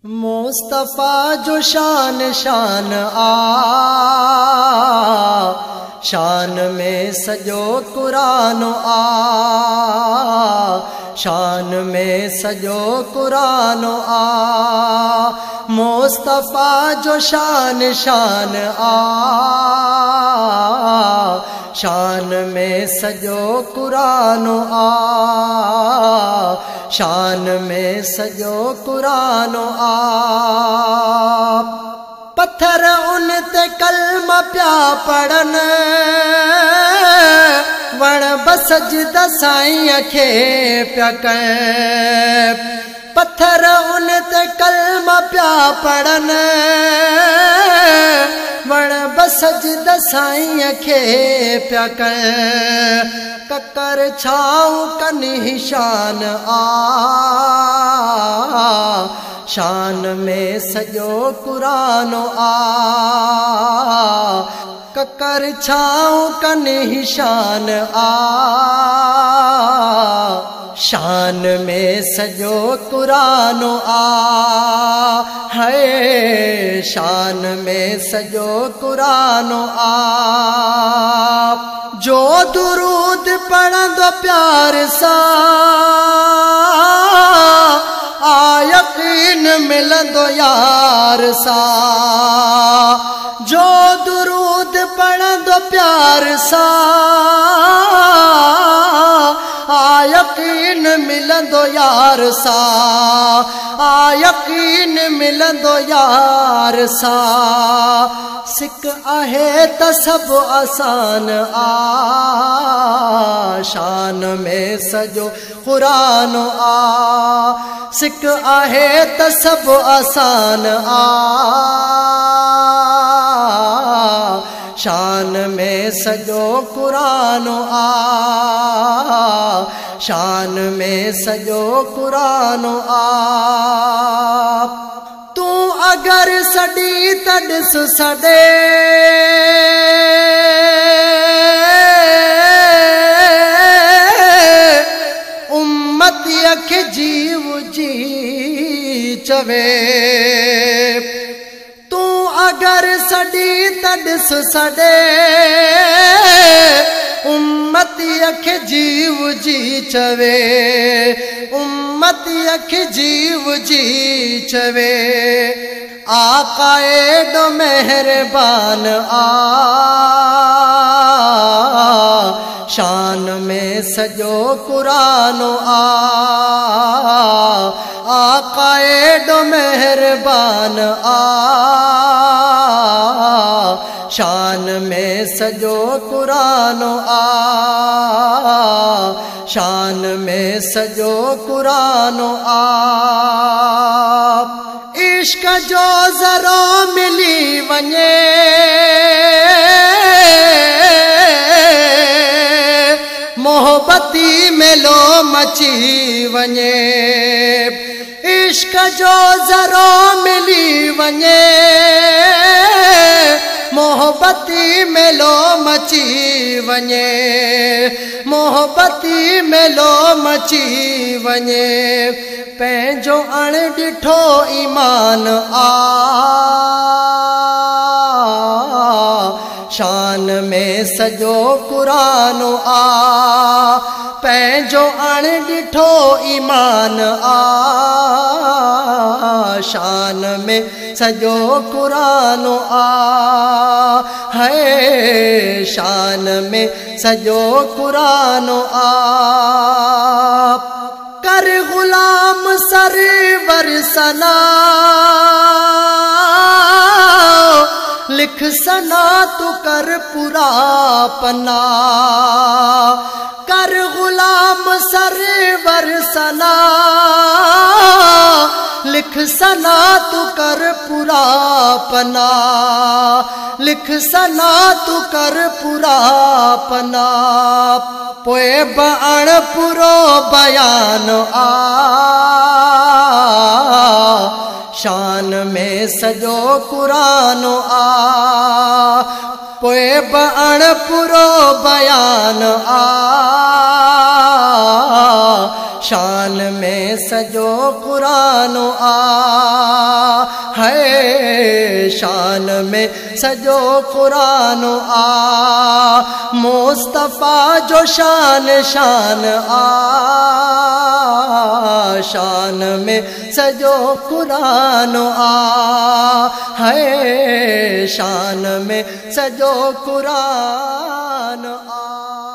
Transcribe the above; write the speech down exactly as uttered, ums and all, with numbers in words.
मुस्तफा जो शान शान आ, शान में सजो कुरान आ, शान में सजो कुरान आ। मुस्तफा जो शान शान आ, शान में सजो कुरान आ, शान में सजो कुरान आ। पत्थर उन ते कलमा प्या पढ़न, वण बसजदा साईं खे प्या कं। पत्थर उन ते कलमा प्या पढ़न, वण बसजदा साईं खे प्या कं। ककर छाऊं कनि शान आ, शान में सजो कुरान आ। ककर छाऊं कनि शान आ, शान में सजो कुरान आ। है शान में सजो कुरान आ। जो दुरूद पढ़ंदो प्यार सा, आ यकीन मिलंदो यार सा। जो दुरूद पढ़ंदो प्यार सा, आ यकीन मिलंदो यार सा। आ यकीन मिलंदो यार सा। सिक आहे त सब आसान आ, शान में सजो कुरान आ। सिक आहे त सब आसान आ, शान में सजो कुरान आ। शान में सजो कुरान आ। तू अगर सड़ी तड़स सड़े, उम्मती खे जीव जी चवे। तू अगर सड़ी तड़स सड़े, उम्मती खे जीव जी चवे। उम्मती खे जीव जी चवे। आकाए दो मेहरबान आ, शान में सजो कुरान आ। आकाए दो मेहरबान आ, शान में सजो कुरान आ। शान में सजो कुरान आ। इश्क जो ज़रो मिली वञे, मोहब्बती मेलो मची वञे। इश्क जो ज़रो मिली वञे, मोहब्बती मेलो मची वञे। मोहब्बती मेलो मची वञे। पंहिंजो अण ॾिठो ईमान आ, शान में सजो कुरान आ। पंहिंजो अण ॾिठो ईमान आ, शान में सजो कुरान आ। है शान में सजो कुरान आ। कर गुलाम सरवर सना, लिख सना तू कर पूरा पना। कर गुलाम सरवर सना, लिख सना तू कर पूरा पना। लिख सना तू कर पूरा पना। पोए बण पूरो बयान आ, शान में सजो कुरान आ। पोए बण पूरो बयान आ, शान में सजो कुरान आ। शान में सजो कुरान आ, मुस्तफ़ा जो शान शान आ, शान में सजो कुरान आ, है शान में सजो कुरान आ।